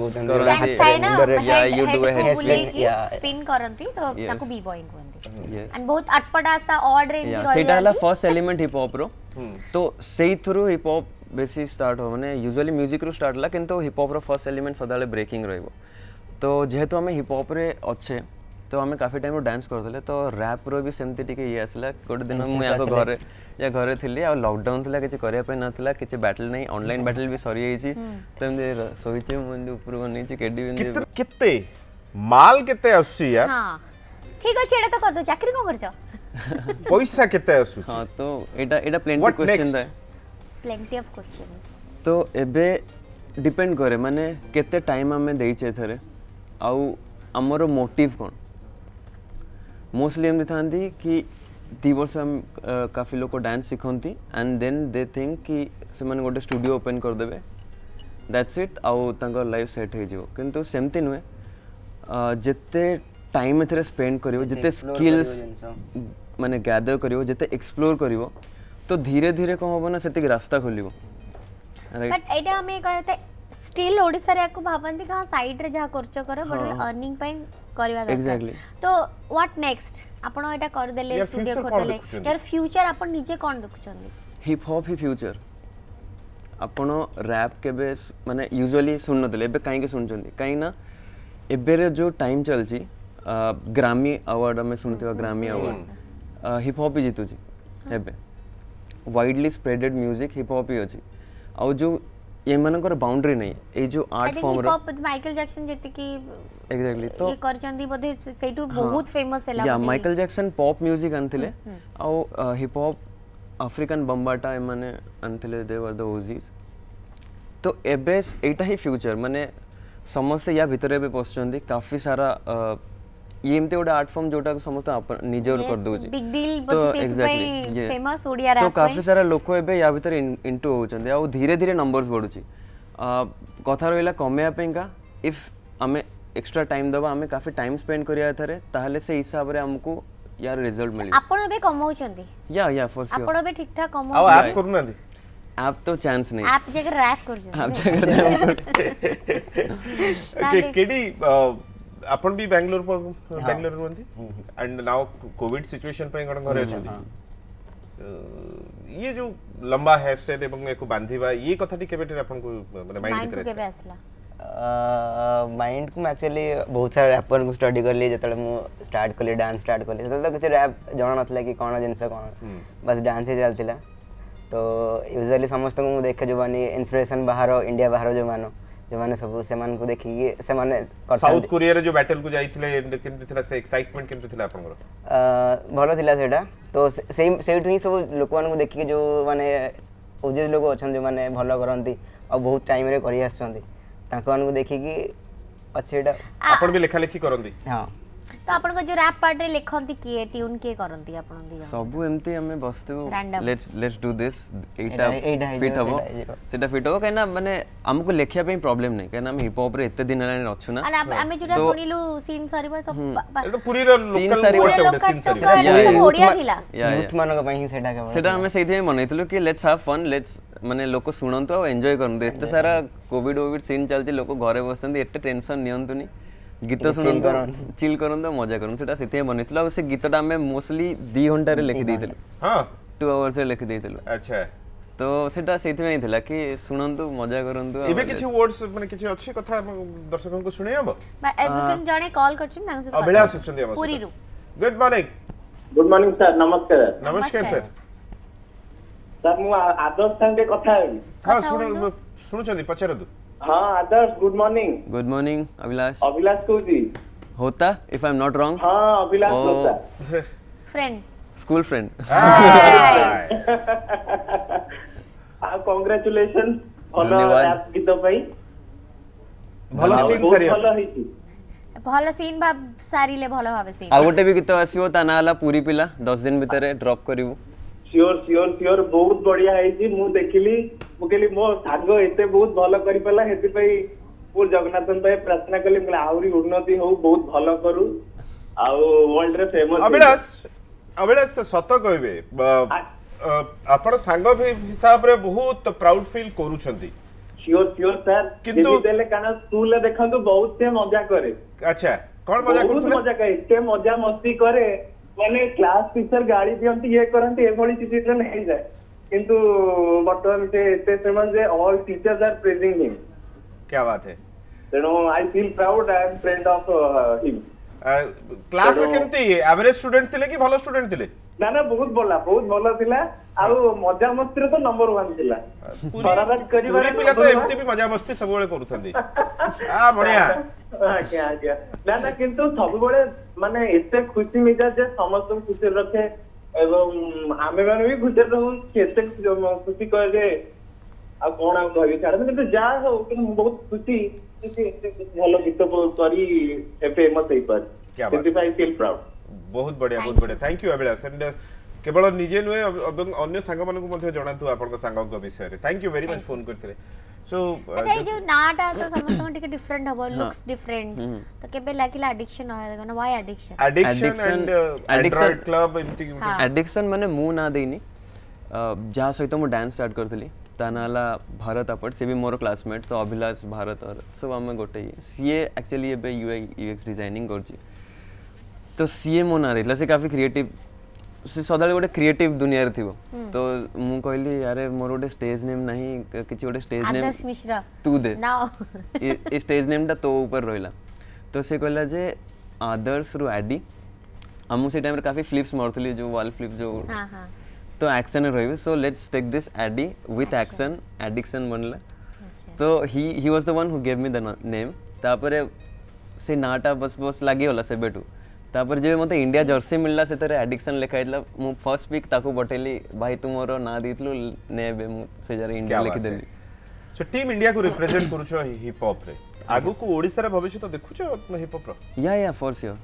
कहते या you do a head spin spin करंती तो ताको बी बॉइंग कहंती एंड बहुत अटपटा सा ऑड रेंज रही सेटा हला फर्स्ट एलिमेंट हिप हॉप रो तो सेई थ्रू हिप हॉप बेसी स्टार्ट हो माने यूजुअली म्यूजिक रो स्टार्ट ला किंतु हिप हॉप रो फर्स्ट एलिमेंट सदाले ब्रेकिंग रहइबो तो जेहेतु हमें हिप हॉप रे अच्छे तो हमें काफी टाइम डांस करथले तो रैप रो भी सेमती टिके ये आसला गोटे दिन मु या घरे या घरे थिली आ लॉकडाउन थिला किछि करिया पे नथिला किछि बैटल नहीं ऑनलाइन बैटल भी सरी जाईछि तो एमदे सोइचे मुंदे ऊपर बनेछि केडी बिंदे कित्ते माल केते आसी यार हां ठीक अछि एटा तो कर दो चाकरी को करछ पैसा केते आसु हां तो एटा एटा प्लेंटी क्वेश्चन रे प्लेंटी ऑफ क्वेश्चंस तो एबे डिपेंड करे माने केते टाइम हमें देइछे थरे आउ हमरो मोटिव कोन मोस्टली एमती थांती कि दी वर्ष हम काफ़ी लोग डांस शिखती एंड देन दे थिंक कि से गोटे स्टूडियो ओपन करदे दैट्स इट आउ तांकर लाइफ सेट हो जाव किंतु सेमती नुहे जिते टाइम एथरे स्पेंड करिवो जिते स्किल्स माने गैदर करिवो जिते एक्सप्लोर करिवो तो धीरे धीरे कौन हम ना से रास्ता खोलिवो बट एटा हमें कहते स्टिल ओडिसा रे को भाबंती कहा साइड रे जहा खर्च करे बट अर्निंग पई करवा दरकार Exactly. तो व्हाट नेक्स्ट आपण एटा कर देले या स्टूडियो future कर कौन देले देखुछन्ती? यार फ्यूचर आपण निजे कोन देखुछन्ती हिप हॉप ही फ्यूचर आपण रैप केबे माने यूजुअली सुन नतले एबे काहे के सुनचंदी काहे ना एबे रे जो टाइम चलची ग्रामी अवार्ड में सुनथिबा ग्रामी अवार्ड हिप हॉप ही जीतु छी एबे widely spreaded music hip hop ही अछि आ जो ये मानकर बाउंड्री नहीं ए जो आर्ट फॉर्म रो हिप हॉप माइकल जैक्सन जति की एग्जैक्टली तो ये करचंदी बोधे सेटू बहुत फेमस हैला या माइकल जैक्सन पॉप म्यूजिक आनथिले आ हिप हॉप अफ्रीकन बम्बाटा ए माने आनथिले दे वर द ओजीज तो एबे एटा ही फ्यूचर माने समस्त या भितरे भी पसचंदी काफी सारा ये एमते गोटे आर्ट फॉर्म जोटा समस्त निजर कर दोची बिग डील तो बोधे सेटू exactly, पे yeah. फेमस ओडिया तो रैप काफी सारा लोक एबे या भितर इनटू होचंदी आ धीरे धीरे नंबर्स बढ़ुची कथा रहिला कमेया पेंका इफ हमें एक्स्ट्रा टाइम दबा हमें काफी टाइम स्पेंड करिया थारे ताहले से हिसाब रे हमको यार रिजल्ट मिली आपण एबे कमाउचंदी या या फॉर श्योर आपण एबे ठीक ठाक आउ कमाउ आप करू ना आप तो चांस नहीं आप जगह रैप करचंदी आप जगह के केडी आपण भी बेंगलोर बेंगलोर रहंती एंड नाउ कोविड सिचुएशन पे गण घरे अछंती ये जो लंबा हेयर स्टाइल एवं एको बांधीबा ये कथाटी केबेटे आपण को माने माइंड माइंड भीतर केबे आसला आसला माइंड को एक्चुअली बहुत सारा रैपर को स्टडी कर लिए जतले मु स्टार्ट कली डांस स्टार्ट कली तो किछ रैप जणा नथला कि कोन जिंस कोन बस डांस ही चलतिला तो यूजुअली समस्त को देखे जो माने इंस्पिरेशन बाहर इंडिया बाहर जो मानो जो माने सब से मान को देखि से माने साउथ कोरिया रे जो बैटल को जाइथिले केमति थिला से एक्साइटमेंट केमति थिला आपण को अ भलो थिला सेटा तो सेम सेठ ही सब लोक मान को देखि जो माने ओजेस लोक अछन जो माने भलो करंती और बहुत टाइम रे करि आछंती ताको मान को देखि कि अच्छेटा आपण भी लेखा लेखी करंती हां तो आपण को जो रैप पार्ट रे लिखंती के ट्यून के करंती आपण दी सब एमती हमें बसतु Random. Let's let's do this एटा एटा- एटा है फिट जो, हबो सेटा है जो। सेटा फिट हबो कहना माने हमको लेखिया पे प्रॉब्लम नहीं कहना हम हिप हॉप रे एते दिन लाइन अछु ना और हमें जोटा तो- सुनिलु सीन सरीबर सब ए तो पूरी रो लोकल सारी पूरे गोटे लोक सीन तो सरी Yeah, सब yeah. ओडिया थिला या यूथ मान को पई सेटा के सेटा हमें सही थे मनैतलु कि लेट्स हैव फन लेट्स माने लोक सुनंतु और एन्जॉय करंतु एते सारा कोविड ओविड सीन चलती लोक घरे बसंती एते टेंशन नियंतुनी गीत सुनंतु चिल करंतु मजा करंतु सेटा सेते बनैतलु और से गीतटा हमें मोस्टली दो घंटा रे लिखि देइतलु हां टू आवर्स रे लिखि देइतलु अच्छा तो सेटा सेति में थिला कि सुनंतु मजा करंतु एबे किछि वर्ड्स माने किछि अछि कथा दर्शकन को सुनै हबो जणे कॉल करछन तांग से अभिलाष अछंदी हमर पूरी रु good morning good morning sir नमस्कार नमस्कार सर सर मु आदर्श संगे कथा हेबी हां सुनु सुनुचंदी पचरदु हां Adarsh good morning good morning Abhilash Abhilash कोजी होता if I am not wrong हां अभिलाष Oh. होता फ्रेंड स्कूल फ्रेंड आ कांग्रेचुलेशन भलो धन्यवाद। रैप गीत पई भलो आ, सीन बहुत सरी भलो हेची भलो सीन भाब सारीले भलो भाबे सीन आ गोटे भी गीत आसीबो ता ना हला पूरी पिला दस दिन भितर ड्रॉप करिवो सियोर सियोर सियोर बहुत बढ़िया हेची मु देखिली मु केली मो साग एते बहुत भलो करि पला हेति पई मु जगन्नाथन पे प्रार्थना कली मला आउरी उन्नति हो बहुत भलो करू आ वर्ल्ड रे फेमस अभिलाष अभिलाष सत कहबे आपण सांग भी हिसाब रे बहुत प्राउड फील करूछंती सियोर सियोर सर किंतु- किंतु देले काना स्कूल रे देखंतु बहुत से मजा करे अच्छा कौन मजा बहुत करथुले मजा करे एते मजा मस्ती करे माने क्लास टीचर गाड़ी दियंती ये करंती एभली सिचुएशन हे जाय किंतु वर्तमान से एते फेमस जे all teachers are praising him क्या बात है तेणु I feel proud I am friend of him class रे केमती एवरेज स्टूडेंट थिले कि भलो स्टूडेंट थिले ना ना बहुत भला बहुत भला थिला आउ मजा मस्ती रे तो नंबर वन थिला शरारत करिबारे पूरी पिला तो एमती भी मजा मस्ती सब बेले करूथंदी आ बढ़िया आज्ञा आज्ञा ना ना किंतु सब बड़े माने एते खुशी मिजाज जे समस्त खुशी रखे एवं आमे माने भी खुशी रहू केते खुशी कहे जे आ कोन आ कहबी छाड़ किंतु जा हो कि बहुत खुशी कि भलो गीत करी फेमस हेई पर क्या बात। आई फील प्राउड बहुत बढ़िया बहुत बढ़िया थैंक यू अभिलाष एंड केवल निजे नुहे अन्य सांग मानकु मध्ये जणातु आपन सांगक विषय रे thank you very much phone करथिले सो अच्छा ये जो नाटा तो समस्त टिके डिफरेंट हबो लुक्स डिफरेंट तो केबे लागिला एडिक्शन होय देखो why addiction addiction and Android club एमती एडिक्शन माने मु ना देनी जहाँ सहित मु डांस स्टार्ट करथली ता नाला भारत आपट से भी मोर क्लासमेट तो अभिलाष भारत और सब आम गोटे सीए एक्चुअली एबे यूआई यूएक्स डिजाइनिंग करछि तो सीए मो ना देला से काफी क्रिएटिव से सदाले गोटे क्रिएटिव दुनिया रे थिबो तो मु कहली यारे मोर गोटे स्टेज नेम नहीं किछि गोटे stage name Adarsh Mishra today now a stage name ता तो ऊपर रहला तो से कहला जे आदर्श रु एडी हमु से टाइम रे काफी फ्लिप्स मारथली जो वॉल फ्लिप जो हां हां तो एक्शन रहिबे so let's take this add with action addiction बनला तो he he was the one who give me the name तापरे से नाटा बस बस लागि होला से बेटू तापर जे मते इंडिया जर्सी मिलला से तरे एडिक्शन लिखाइला मु फर्स्ट वीक ताको बटेली भाई तू मोर ना दितलु नेबे मु से जरे इंडिया लिखि देली सो टीम इंडिया को रिप्रेजेंट करूछो हिप हॉप रे आगु को ओडिसा रे भविष्य तो देखुछो अपना हिप हॉप रो या या फॉर श्योर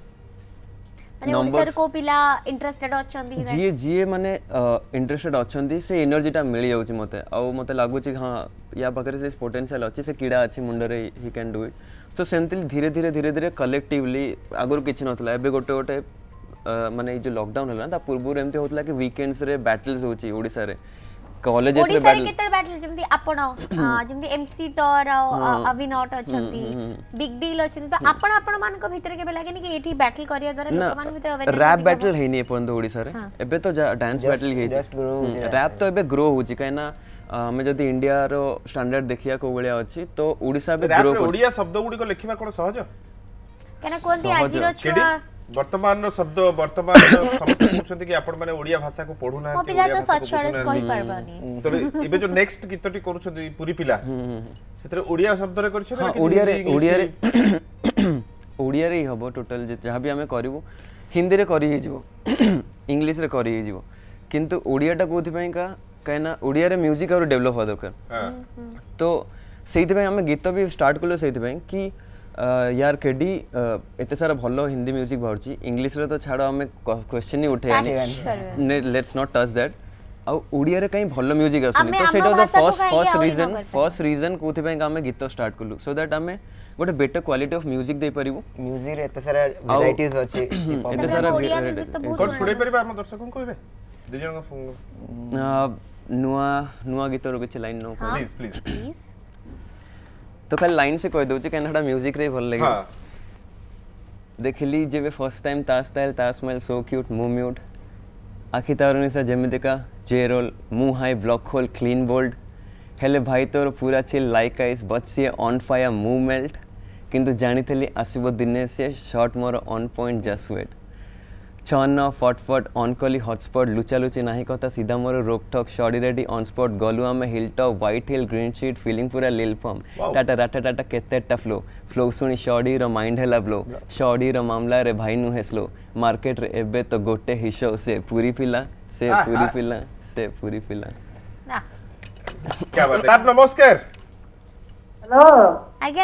माने ओडिसा रे को पिला इंटरेस्टेड अछंती जी जी माने इंटरेस्टेड अछंती से एनर्जीटा मिल जाउची मते आ मते लागुची हां या पाखरे से पोटेंशियल अछि से कीड़ा अछि मुंडरे ही कैन डू इट तो सेमती धीरे धीरे धीरे धीरे कलेक्टिवली आगुर किछि नथला एबे गोटे गोटे माने जो लॉकडाउन होला ना पूर्व एमती होतला कि वीकेंड्स रे बैटल्स होची ओडिसा रे कॉलेजेस रे बैटल केतर बैटल जेमती आपण जेमती एमसी टॉर अविनॉट अछंती बिग डील अछंती तो आपण आपण मान को भीतर के लागेनी कि एठी बैटल करिया द्वारा लोक मान भीतर अवेयरनेस रैप बैटल हेनी अपन ओडिसा रे एबे तो डांस बैटल हे रैप तो एबे ग्रो होची काइना हमें जदि इंडिया रो स्टैंडर्ड देखिया को बलिया अछि तो ओडिसा बे ग्रो कर ओडिया शब्द गुडी को लेखिबा कोन सहज केना कोनती आजिरो छुआ वर्तमान रो शब्द वर्तमान समस्त पूछंती कि आपण माने ओडिया भाषा को पढु ना ओडिया तो सचड़स कहि परबानी तो एबे जो नेक्स्ट कितटी करूछदी पूरी पिला सेतरे ओडिया शब्द रे करछ ना ओडिया रे ओडिया रे ओडिया रे हबो टोटल जे जहां भी हमें करिवो हिंदी रे करि हे जिवो इंग्लिश रे करि हे जिवो किंतु ओडियाटा कोथि पई का कहना ओडिया रे म्यूजिक और डेवलप हो दरकार तो सेइथि पई हमें गीत भी स्टार्ट करलो सेइथि पई कि यार केडी एते सारा भलो हिंदी म्यूजिक भरची इंग्लिश रे तो छाड़ो हमें क्वेश्चन ही उठेयानी लेट्स नॉट टच दैट आ ओडिया रे कहीं भलो म्यूजिक असनी तो सेटा the first first reason first reason कोथि पई हमें गीत स्टार्ट करलु सो दैट हमें गोटे बेटर क्वालिटी ऑफ म्यूजिक दे परिबो म्यूजिक रे एते सारा वैराइटीज अछि एते सारा कोन सुनै परिबा हम दर्शकन कहबे दिजन का नुआ नुआ गीत रो किछ line no please please please तो खाली लाइन से कह दोची कनाडा म्यूजिक रे भल लगे हां देखली जेबे फर्स्ट टाइम ता स्टाइल ता स्माइल सो क्यूट मु म्यूट आखि तारनी से जेमितिका जे रोल मु high black hole clean bowled हेले भाई तोर पूरा chill like ice but she on fire मु मेल्ट किंतु जानिथली आसीबो दिने से शॉट मोर ऑन पॉइंट जस्ट वेट छन फटफट ऑन कली हॉटस्पॉट लुचा लुची नाही कथा सीधा मोर रोकठोक शॉडी रेडी ऑन स्पॉट गलु आमे hill top white hill green sheet feeling पूरा लिल फॉर्म टाटा टाटा टाटा केतेटा फ्लो फ्लो सुनी शॉडी रो माइंड हेला ब्लो शॉडी रो मामला रे भाई नु हे स्लो मार्केट रे एबे तो गोटे हिशो से पूरी पिला से पूरी पिला से पूरी पिला क्या बात है आप नमस्कार हेलो आज्ञा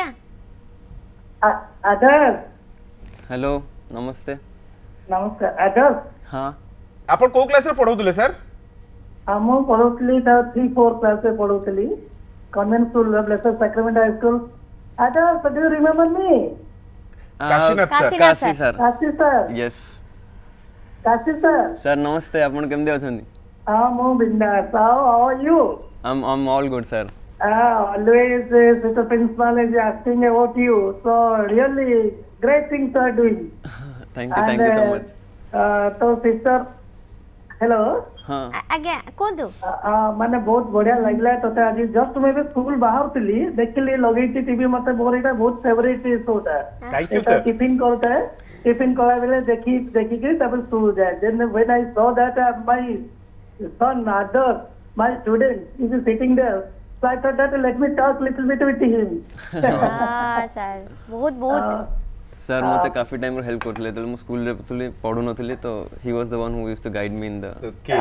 आदर हेलो नमस्ते नमस्कार आदर हां आपण को क्लास रे पढौतले सर हम पढौतली त थ्री फोर क्लास रे पढौतली convent school Blessed Sacrament high school आदर so do you remember me Kashinath sir Kashi sir Kashi sir yes Kashi sir sir नमस्ते आपण केमदे अछंदी हां मो बिंदास how are you I am I am all good sir ah always uh, the principal is asking about you so really great things are doing thank you and, thank you so much uh, तो sister hello हां आज्ञा कोंदु माने बहुत बढ़िया लागला तते आज just मैं स्कूल बाहर थली देखली लगेची टीवी मते मोर एटा बहुत फेवरेट शोटा थैंक यू सर टिफिन करता है टिफिन करा बेले देखी देखी के तब स्कूल जाए then when I saw that uh, my son Adar my student is sitting there so I thought that let me talk little bit with him हां सर बहुत बहुत सर मते काफी टाइम रो हेल्प करथले त मु स्कूल रे तुले पढु नथले तो he was the one who used to guide me in the okay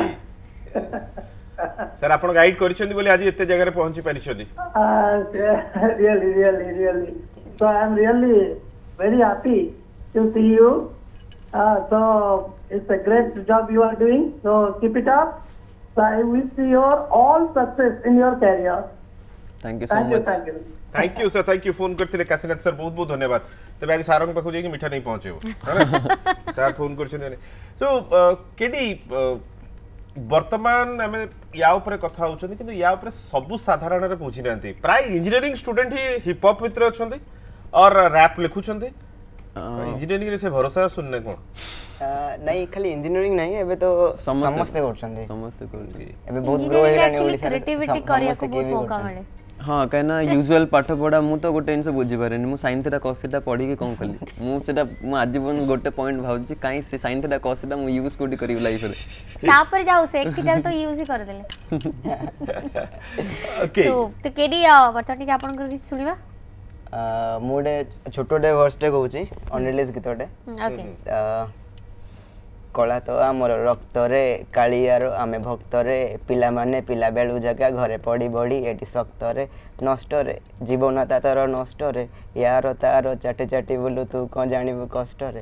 sir आपण गाइड करिसथि बोली आज एते जगह रे पहुंची परिछथि really really really so I am really very happy to see you uh, so It's a great job you are doing. So keep it up. So I wish you all success in your career. Thank you so Thank you, much thank you. Thank you sir thank you phone करते Kashinath sir बहुत बहुत धन्यवाद तेज आज सार पाखु जाइए मिठा नहीं पहुंचे सर फोन कर सो केडी वर्तमान आम या कथा होती कि या सबू साधारण बुझी ना प्राय इंजीनियरिंग स्टूडेंट ही हिप हॉप भितर अच्छा और रैप लिखुंट इंजीनियरिंग से भरोसा सुनने कौन नहीं खाली इंजीनियरिंग नहीं एबे तो समस्ते करछन्ते समस्ते करली एबे बहुत ग्रो हेलानी ओडिसा क्रिएटिविटी करिया को बहुत मौका मिले हाँ कहना यूजुअल पाठ पढ़ा मु तो गोटे जिन बुझी पारे मु साइन थीटा कॉस थीटा पढ़ी के कौन कली मु सेटा मु आजीवन गोटे पॉइंट भाउची काई से साइन थीटा कॉस थीटा मु यूज कोडी करी लाइफ रे तापर जाऊ से एक थीटा तो यूज ही कर देले ओके सो तो केडी वर्तमान के आपन कर किछ सुनिबा मोडे छोटोटे वर्सटे कहूची अनरिलीज गीतटे ओके कला तो आमर रक्त रे कालियार आमे भक्त रे पिला माने पिला बेलु जगह घरे पड़ी बड़ी एटी सक्त रे नष्ट रे जीवन तार नष्ट रे यार तार चाटी चाटी बोलू तू कौन जानिबु कष्ट रे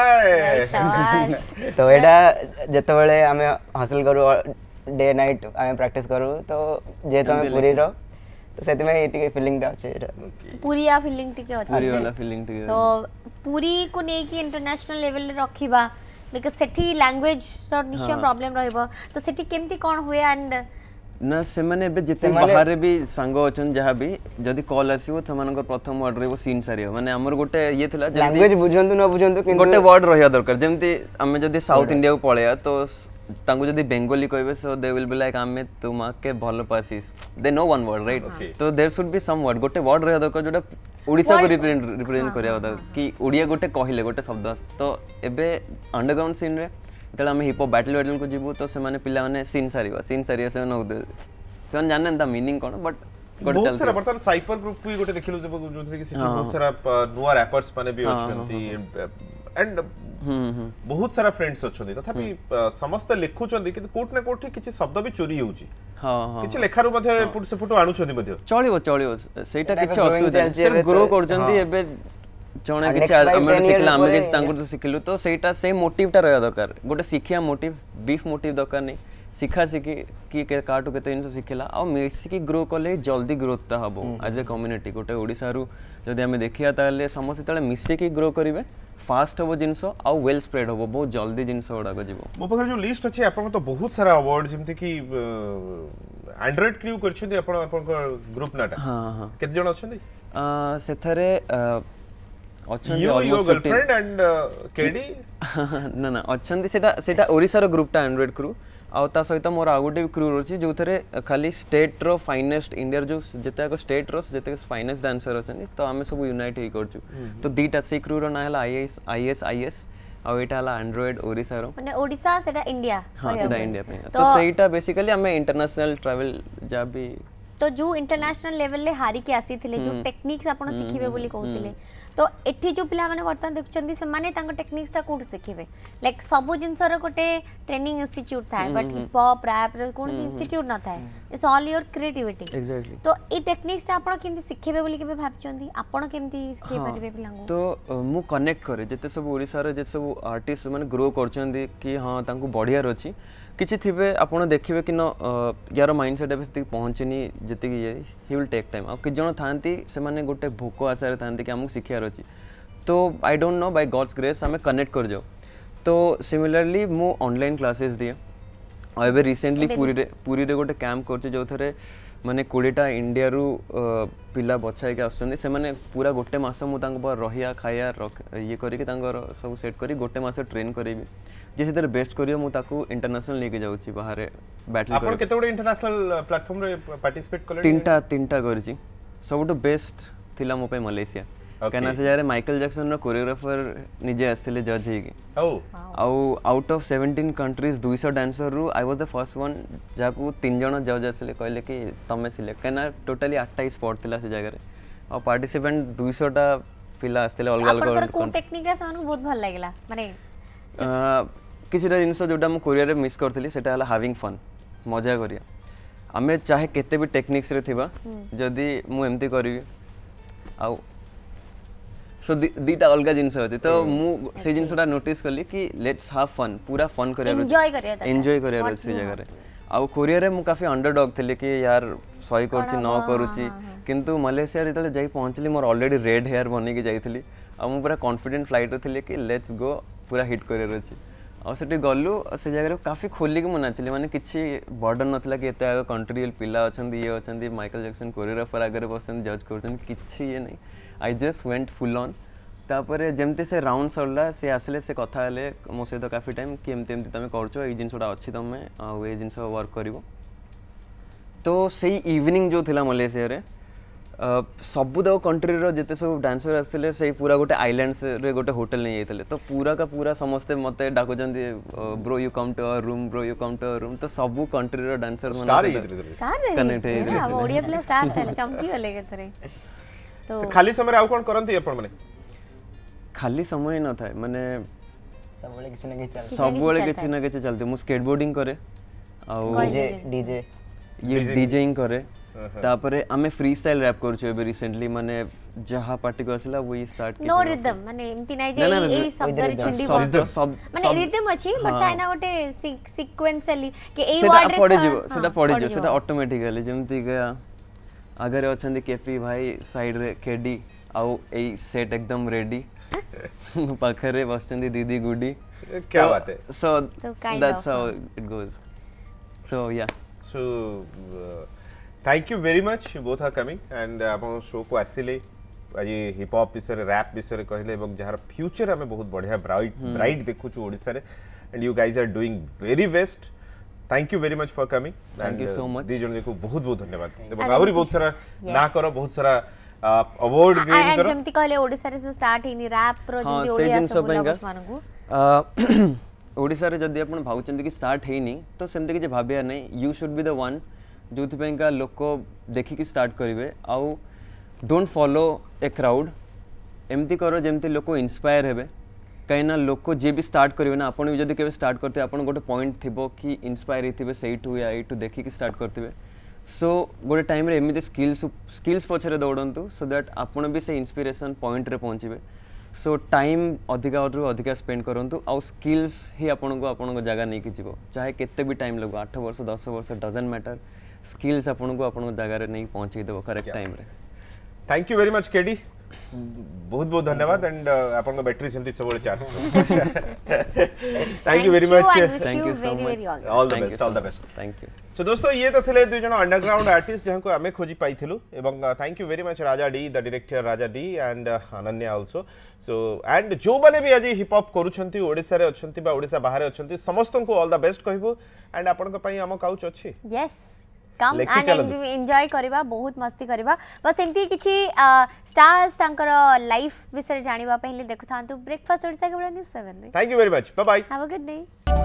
तो एटा जते बेले आमे हासिल करू डे नाइट आमे प्रैक्टिस करू तो जेतो आमे पूरी रो तो सेति में एटी फीलिंग टा अछि एटा पूरी आ फीलिंग टिके अछि पूरी वाला फीलिंग टिके तो पूरी को नै कि इंटरनेशनल लेवल रे रखिबा बिकॉज़ सेठी लैंग्वेज रो निश्चय प्रॉब्लम रहइबो तो सेठी केमती कोन हुए एंड ना से माने बे जिते बाहर भी सांग अछन जहा भी जदी कॉल आसीबो त मानकर प्रथम वर्ड रे वो सीन सारियो माने हमर गोटे ये थिला लैंग्वेज बुझंतु न बुझंतु किंतु गोटे वर्ड रहिया दरकार जेमती हमें जदी साउथ इंडिया को पळेया तो तांको जदी बेंगोली कहबे so they will be like आमे तुमा के भलो पासिस they know one word right तो there should be some word गोटे वर्ड रहिया दरकार जोटा ओडिसा को रिप्रेजेंट रिप्रेजेंट करिया होता कि ओडिया गोटे कहिले गोटे शब्द तो एबे अंडरग्राउंड सीन रे तले हम हिप हॉप बैटल बैटल को जीवो तो से माने पिला माने सीन सारिवा सीन सारिया से न होते से जानन ता मीनिंग कोन बट बहुत सारा बर्तन साइपर ग्रुप को गोटे देखिलु जब जो कि सिटी बहुत सारा नुआ रैपर्स माने भी अछंती एंड बहुत सारा फ्रेंड्स अछंती तथापि समस्त लिखु छंती कि कोट ना कोठी किछि शब्द भी चोरी होउची हां हां किछि लेखारु मध्ये पुट से पुट आनु छंती मध्ये चलिबो चलिबो सेटा किछि असुविधा सिर्फ ग्रो कर छंती एबे जणे किछि हम सिखला हम किछि तांकुर तो सिखलु तो सेटा से मोटिवटा रहया दरकार गोटे सिखिया मोटिव बीफ मोटिव दरकार नै शिखा सिखी कि काटू केते जिन शिखला आ मिसिकी ग्रो कले जल्दी ग्रोथ हबो एज ए कम्युनिटी गोटे ओडिसा रु जदि हम देखिया ताले समस्त तळे मिसिकी ग्रो करिवे फास्ट हबो जिंस आ वेल स्प्रेड हबो बहुत जल्दी जिंस ओडा को जीवो मो पकर जो लिस्ट अछि आपन तो बहुत सारा अवार्ड जेमते कि एंड्रॉइड क्रू करछथि आपन आपन ग्रुप नाटा हां हां केते जण अछथि अ सेथरे अछथि ऑलमोस्ट गर्लफ्रेंड एंड केडी ना ना अछथि सेटा सेटा ओडिसा रो ग्रुपटा एंड्रॉइड क्रू आ ता सहित मोर आ गोटे क्रू रछि जो थरे खाली स्टेट रो फाइनेस्ट इंडिया जो जते को स्टेट रो जते फाइनेस्ट डांसर अछन तो आमे सब यूनाइट ही करछु तो दीटा से क्रू रो ना हला आईएएस आईएएस आईएस आ एटा हला एंड्रॉइड ओडिसा रो माने ओडिसा सेटा इंडिया हां सेटा इंडिया पे तो सेटा बेसिकली हमें इंटरनेशनल ट्रैवल जा भी तो जो इंटरनेशनल लेवल ले हारी के आसी थिले जो टेक्निक्स आपण सिखिबे बोली कहउतिले तो एठी जो पिला माने वर्तमान देखुचंदी से माने तांको टेक्निक्स ता कोड सिखिबे लाइक सबु जिंसर गोटे ट्रेनिंग इंस्टीट्यूट थाए बट हिप हॉप रैप रो कोन इंस्टीट्यूट न थाए it's all your creativity exactly तो ए टेक्निक्स ता आपण केमती सिखिबे बोली केबे भाबचंदी आपण केमती सिखै परिबे पिलांगो तो मु कनेक्ट करे जते सब ओडिसा रे जते सब आर्टिस्ट माने ग्रो करचंदी कि हां तांको बढ़िया रछि किछि थिबे आपण देखिबे कि न यार माइंडसेट एबे पहुंचनी जति कि ही विल टेक टाइम आ कि जण थांती से माने गोटे भोको आसारे थांती कि हमु सिखियार अछि तो I don't know by God's grace हमें कनेक्ट कर जाओ तो सिमिलरली मु ऑनलाइन क्लासेस दिए आ एबे रिसेंटली पूरी रे पूरी रे गोटे कैंप करछि जो थरे माने कोड़ीटा इंडिया रु पिला बचाई के आछन से माने पूरा गोटे मास मु तांग पर रहिया खाया ये करी कि तांगर सब सेट करी गोटे मास ट्रेन करेबी जैसे तेरे बेस्ट करियो मु ताकू इंटरनेशनल लेके जाउ छी बाहर बैटल कर आपन केते बडे इंटरनेशनल प्लेटफार्म रे पार्टिसिपेट करले तीनटा तीनटा करछि सबटो बेस्ट थिला मो पे मलेशिया केना से जारे माइकल जैक्सन नो कोरियोग्राफर निजे आस्थिले जज हे की ओ आउ out of seventeen countries two hundred dancer रु I was the first one जाकू तीन जण जज आसले कहले कि तमे सिलेक्ट केना टोटली अट्ठाईस स्पॉट थिला से जगह रे आ पार्टिसिपेंट टू हंड्रेड टा पिला आस्थिले अलग अलग आपन को टेक्निक रे सामान बहुत भल लागला माने किसीटा जिनस जोटा मु कोरिया रे मिस करथली सेटा हला हैविंग फन मजा करिया आमे चाहे केते भी टेक्निक्स रे थिबा जदी मु एमती करबी आउ सो दीटा अलग जिनस होती तो मु से जिनसटा नोटिस कली कि लेट्स हैव फन पूरा fun career enjoy career enjoy career से जगह रे आ कोरिया रे मु काफी अंडरडॉग थिले कि यार सही करछि न करूछि किंतु मलेशिया रे तले जाई पहुंचली मोर ऑलरेडी रेड हेयर बनी के जाईथली आ मु पूरा कॉन्फिडेंट फ्लाइट थिले कि लेट्स गो पूरा हिट करियर अछि आ सेठी गलु से जगह रे काफी खोली के मु नाचली माने किछि बर्डन नथला कि एते आगे कंट्रीयल पिला अछंदी ये अछंदी माइकल जैक्सन कोरियोग्राफर आगे बसन जज करछन किछि ये नहीं I just went full on तापर जमती से राउंड सरला से आसले से कथा हेले मो सहित काफी टाइम कि एमती एमती तुम करछो ए जिनसटा अछि तुम ए जिनस वर्क करिवो तो सेही इवनिंग जो थिला मलेशिया रे सबु दो कंट्री रो जते सब डांसर आसले सेही पूरा गोटे आइलैंड रे गोटे होटल नै जाइतले तो पूरा का पूरा समस्त मते डाको जंदी bro you come to our room bro you come to our room तो सबु कंट्री रो डांसर मन स्टार कनेक्ट हे हम ओडिया प्ले स्टार थले चमकी गले केतरे तो खाली समय आउ कोन करंती अपन माने खाली समय न थाए माने सबले किछ न किछ चलते सबले किछ न किछ चलते मु स्केटबोर्डिंग करे आ डीजे डीजे ये डीजेइंग करे तापरे हमें फ्री स्टाइल रैप करछु एबे रिसेंटली माने जहा पार्टी को असला वही स्टार्ट की नो रिदम माने एमती नै जे ए शब्द रे छंडी शब्द सब माने रिदम अछि बट ताइना गोटे सीक्वेंशियली कि ए सेटा वर्ड रे पड़े जिवो सेटा पड़े जिवो सेटा ऑटोमेटिकली जेमती गया अगर अछंदी केपी भाई साइड रे केडी आउ ए सेट एकदम रेडी पाखरे बसचंदी दीदी गुडी क्या बात है so that's how it goes so yeah so thank you very much both are coming and आपण शो को आसिले आज हिप हॉप विषय रैप विषय कहले एवं जहार फ्यूचर हमें बहुत बढ़िया ब्राइट ब्राइट देखुछु ओडिसा रे and you guys are doing very best thank you very much for coming thank you so much दी जन को बहुत बहुत धन्यवाद एवं आहुरी बहुत सारा ना करो बहुत सारा अवार्ड गेन करो जमती कहले ओडिसा रे से स्टार्ट हिनी रैप प्रो जमती ओडिया सब लोगस मानगु ओडिसा रे जदी आपण भाउचंदी कि स्टार्ट हेनी तो सेमते कि भाबिया नै you should be the one जोथि पेंका लोक देखि कि स्टार्ट करिवे आउ डोंट फॉलो ए क्राउड एमती करो जेमती लोक इंस्पायर हेबे कहिना लोक जे भी स्टार्ट करिवे ना आपण भी जदी केबे स्टार्ट करते आपण गोटे पॉइंट थिबो कि इंस्पायर हिथिबे सेही टू या टू देखि कि स्टार्ट करथिबे सो गोटे टाइम रे एमिते स्किल्स स्किल्स पछरे दौड़ंतु सो दैट आपण भी से इंस्पिरेशन पॉइंट रे पहुंचीबे सो टाइम अधिका रु अधिका स्पेंड करंतु आउ स्किल्स ही आपण को आपण को जगह नहीं कि जीवो चाहे केते भी टाइम लगो आठ वर्ष दस वर्ष डजंट मैटर स्किल्स आपण को आपण को जगह रे नहीं पहुंची देबो करेक्ट टाइम रे thank you very much KD बहुत बहुत धन्यवाद एंड अपन को बैटरी सेमती सब charge thank you very much thank you so much all the best all the best thank you so दोस्तों ये तो थे दुई जन अंडरग्राउंड आर्टिस्ट जहाँ को आम खोजी पाइलु एवं thank you very much Raja D the director Raja D and Ananya also so and जो मैंने भी आज हिप हॉप करुँच ओडिशा रे अच्छंती बा ओडिशा बाहर अच्छंती समस्त को ऑल द बेस्ट कहबो एंड आपन को पई हम काउच अछि यस कम एंड एंजॉय करबा बहुत मस्ती करबा बस एमती किछि स्टार्स तांकर लाइफ विषय जानिबा पहिले देखु थांतु ब्रेकफास्ट ओडिशा के बड़ा न्यूज़ सेवन रे thank you very much bye bye have a good day